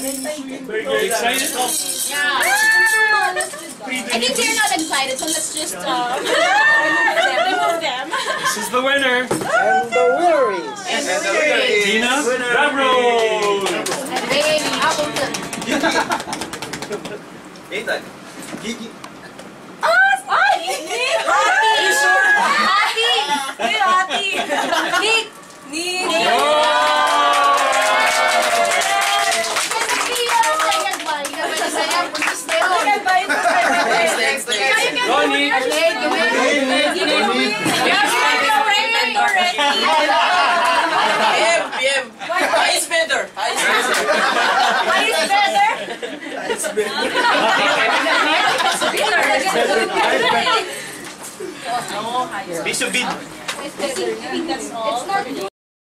Very excited? Yeah. I think they're not excited, so let's just remove them. This is the winner. And the winner is... Tina Rabro. And then Appleton. Ethan. Gigi. Piece of bead. I think that's all.